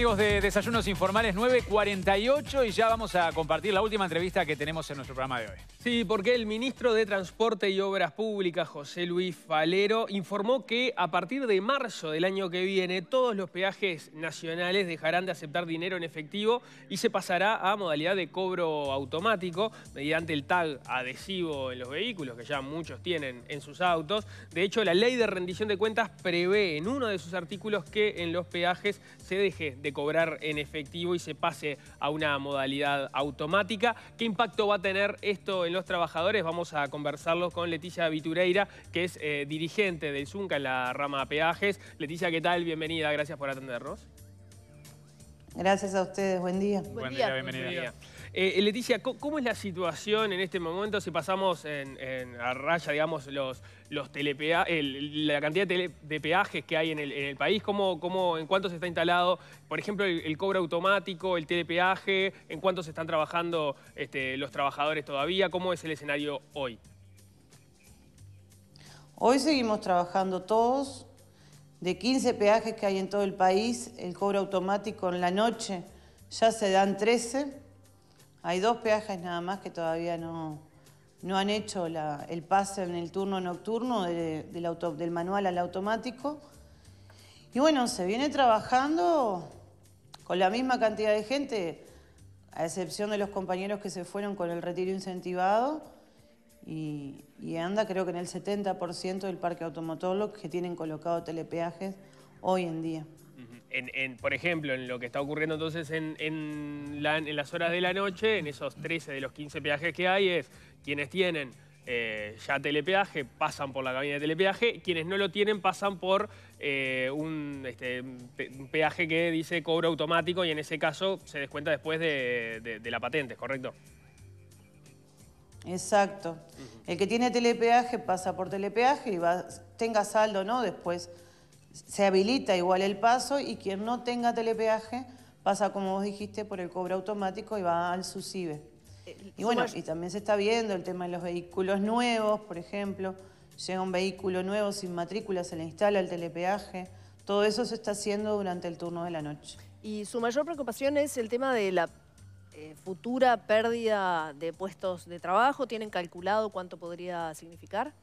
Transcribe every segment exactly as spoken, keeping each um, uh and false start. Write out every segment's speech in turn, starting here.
amigos de Desayunos Informales, nueve cuarenta y ocho, y ya vamos a compartir la última entrevista que tenemos en nuestro programa de hoy. Sí, porque el ministro de Transporte y Obras Públicas, José Luis Falero, informó que a partir de marzo del año que viene todos los peajes nacionales dejarán de aceptar dinero en efectivo y se pasará a modalidad de cobro automático mediante el tag adhesivo en los vehículos, que ya muchos tienen en sus autos. De hecho, la ley de rendición de cuentas prevé en uno de sus artículos que en los peajes se deje de cobrar en efectivo y se pase a una modalidad automática. ¿Qué impacto va a tener esto en los trabajadores? Vamos a conversarlo con Leticia Vitureira, que es eh, dirigente del Zunca en la rama peajes. Leticia, ¿qué tal? Bienvenida, gracias por atendernos. Gracias a ustedes, buen día. Buen, buen día, día, bienvenida. Buen día. Eh, Leticia, ¿cómo es la situación en este momento si pasamos en, en a raya, digamos, los, los telepea, el, la cantidad de, tele, de peajes que hay en el, en el país? ¿Cómo, cómo, ¿En cuánto se está instalado, por ejemplo, el, el cobro automático, el telepeaje? ¿En cuánto se están trabajando este, los trabajadores todavía? ¿Cómo es el escenario hoy? Hoy seguimos trabajando todos. De quince peajes que hay en todo el país, el cobro automático en la noche ya se dan trece. Hay dos peajes nada más que todavía no, no han hecho la, el pase en el turno nocturno de, del, auto, del manual al automático. Y bueno, se viene trabajando con la misma cantidad de gente, a excepción de los compañeros que se fueron con el retiro incentivado. Y, y anda creo que en el setenta por ciento del parque automotor los que tienen colocado telepeajes hoy en día. En, en, por ejemplo, en lo que está ocurriendo entonces en, en, la, en las horas de la noche, en esos trece de los quince peajes que hay, es quienes tienen eh, ya telepeaje pasan por la cabina de telepeaje, quienes no lo tienen pasan por eh, un, este, un peaje que dice cobro automático y en ese caso se descuenta después de, de, de la patente, ¿correcto? Exacto. Uh-huh. El que tiene telepeaje pasa por telepeaje y va, tenga saldo o no, después se habilita igual el paso, y quien no tenga telepeaje pasa, como vos dijiste, por el cobro automático y va al SUSIBE. Eh, y bueno, y también se está viendo el tema de los vehículos nuevos, por ejemplo, llega un vehículo nuevo sin matrícula, se le instala el telepeaje, todo eso se está haciendo durante el turno de la noche. Y su mayor preocupación es el tema de la Eh, futura pérdida de puestos de trabajo. ¿Tienen calculado cuánto podría significar?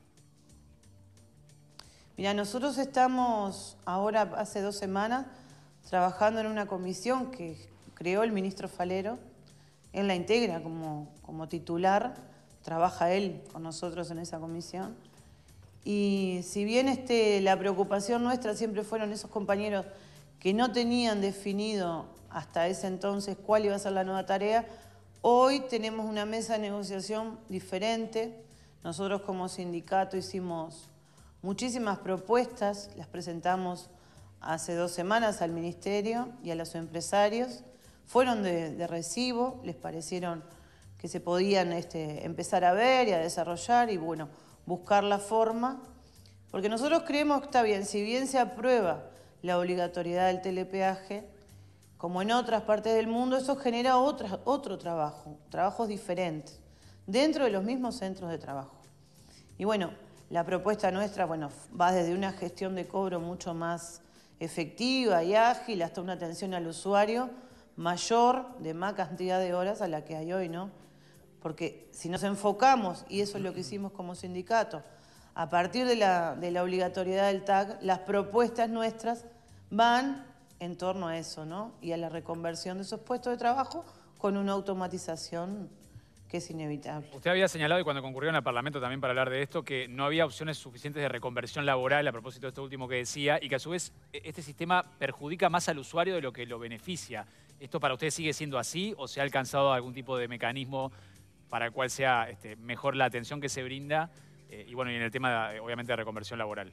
Mira, nosotros estamos ahora, hace dos semanas, trabajando en una comisión que creó el ministro Falero. Él la integra como, como titular, trabaja él con nosotros en esa comisión. Y si bien este, la preocupación nuestra siempre fueron esos compañeros que no tenían definido hasta ese entonces cuál iba a ser la nueva tarea, hoy tenemos una mesa de negociación diferente. Nosotros como sindicato hicimos muchísimas propuestas, las presentamos hace dos semanas al ministerio y a los empresarios. Fueron de, de recibo, les parecieron que se podían este, empezar a ver y a desarrollar y bueno, buscar la forma, porque nosotros creemos que está bien, si bien se aprueba la obligatoriedad del telepeaje, como en otras partes del mundo, eso genera otra, otro trabajo, trabajos diferentes, dentro de los mismos centros de trabajo. Y bueno, la propuesta nuestra, bueno, va desde una gestión de cobro mucho más efectiva y ágil hasta una atención al usuario mayor, de más cantidad de horas a la que hay hoy, ¿no? Porque si nos enfocamos, y eso es lo que hicimos como sindicato, a partir de la, de la obligatoriedad del tag, las propuestas nuestras van en torno a eso, ¿no? Y a la reconversión de esos puestos de trabajo con una automatización que es inevitable. Usted había señalado, y cuando concurrieron al Parlamento también para hablar de esto, que no había opciones suficientes de reconversión laboral a propósito de esto último que decía, y que a su vez este sistema perjudica más al usuario de lo que lo beneficia. ¿Esto para usted sigue siendo así o se ha alcanzado algún tipo de mecanismo para el cual sea este, mejor la atención que se brinda? Eh, y bueno, y en el tema, de, obviamente, de reconversión laboral.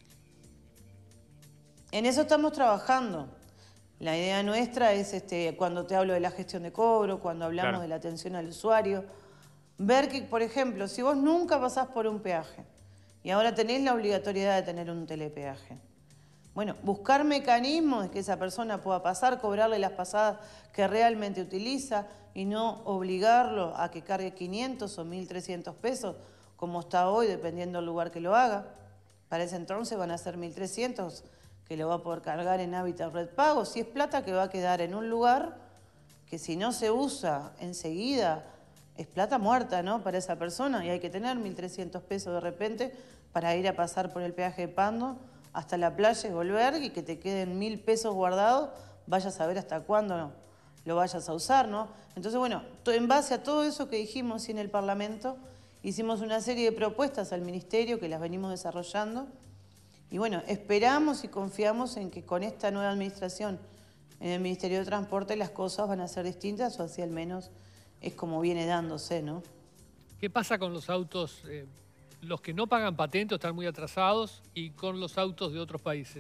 En eso estamos trabajando. La idea nuestra es, este, cuando te hablo de la gestión de cobro, cuando hablamos claro. de la atención al usuario, ver que, por ejemplo, si vos nunca pasás por un peaje y ahora tenés la obligatoriedad de tener un telepeaje, bueno, buscar mecanismos de que esa persona pueda pasar, cobrarle las pasadas que realmente utiliza y no obligarlo a que cargue quinientos o mil trescientos pesos, como está hoy, dependiendo del lugar que lo haga. Para ese entonces van a ser mil trescientos, que lo va a poder cargar en Hábitat Red Pago, si es plata que va a quedar en un lugar que si no se usa enseguida, es plata muerta, ¿no?, para esa persona, y hay que tener mil trescientos pesos de repente para ir a pasar por el peaje de Pando hasta la playa y volver, y que te queden mil pesos guardados, vayas a saber hasta cuándo lo vayas a usar, ¿no? Entonces, bueno, en base a todo eso que dijimos en el Parlamento, hicimos una serie de propuestas al Ministerio que las venimos desarrollando, y bueno, esperamos y confiamos en que con esta nueva administración en el Ministerio de Transporte las cosas van a ser distintas, o así al menos es como viene dándose, ¿no? ¿Qué pasa con los autos, eh, los que no pagan patente o están muy atrasados, y con los autos de otros países?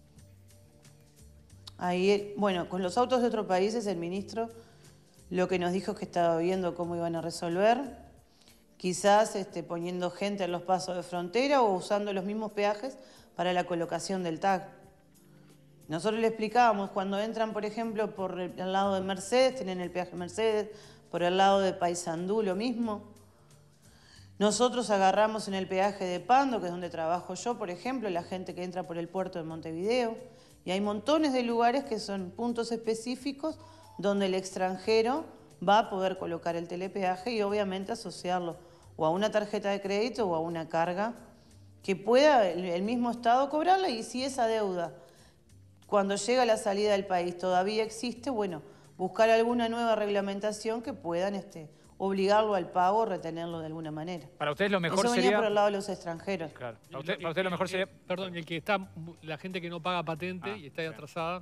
Ahí, bueno, con los autos de otros países el ministro lo que nos dijo es que estaba viendo cómo iban a resolver, quizás este, poniendo gente en los pasos de frontera o usando los mismos peajes para la colocación del tag. Nosotros le explicábamos, cuando entran, por ejemplo, por el, el lado de Mercedes, tienen el peaje Mercedes, por el lado de Paysandú lo mismo. Nosotros agarramos en el peaje de Pando, que es donde trabajo yo, por ejemplo, la gente que entra por el puerto de Montevideo, y hay montones de lugares que son puntos específicos donde el extranjero va a poder colocar el telepeaje y obviamente asociarlo o a una tarjeta de crédito o a una carga que pueda el mismo Estado cobrarla, y si esa deuda cuando llega a la salida del país todavía existe, bueno, buscar alguna nueva reglamentación que puedan este, obligarlo al pago o retenerlo de alguna manera. Para ustedes lo mejor Eso venía sería... por el lado de los extranjeros. Claro. Para, usted, para ustedes lo mejor sería... Perdón, el que está, la gente que no paga patente Ah, y está sí. atrasada.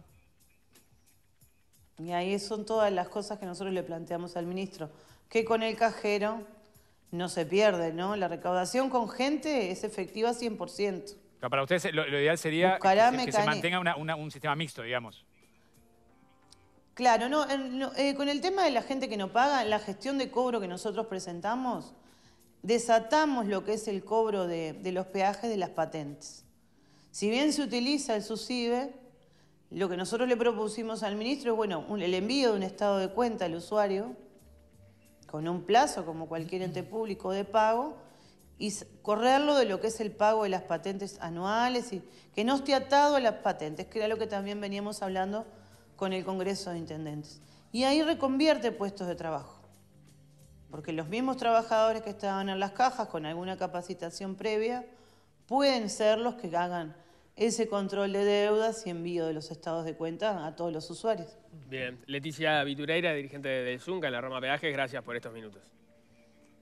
Y ahí son todas las cosas que nosotros le planteamos al ministro, que con el cajero no se pierde, ¿no? La recaudación con gente es efectiva cien por ciento. Claro, para ustedes lo, lo ideal sería que Buscará se, que se mecani- mantenga una- una- un sistema mixto, digamos. Claro, no, en- no, eh, con el tema de la gente que no paga, la gestión de cobro que nosotros presentamos, desatamos lo que es el cobro de, de los peajes de las patentes. Si bien se utiliza el SUSIBE, lo que nosotros le propusimos al ministro es, bueno, un- el envío de un estado de cuenta al usuario, con un plazo como cualquier ente público de pago, y s- correrlo de lo que es el pago de las patentes anuales, y que no esté atado a las patentes, que era lo que también veníamos hablando con el Congreso de Intendentes. Y ahí reconvierte puestos de trabajo, porque los mismos trabajadores que estaban en las cajas con alguna capacitación previa pueden ser los que hagan ese control de deudas y envío de los estados de cuenta a todos los usuarios. Bien. Leticia Vitureira, dirigente de Zunca en la Roma Peajes, gracias por estos minutos.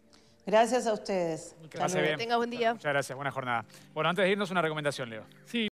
Gracias a ustedes. Que pase bien. Tenga buen día. Muchas gracias, buena jornada. Bueno, antes de irnos, una recomendación, Leo. Sí.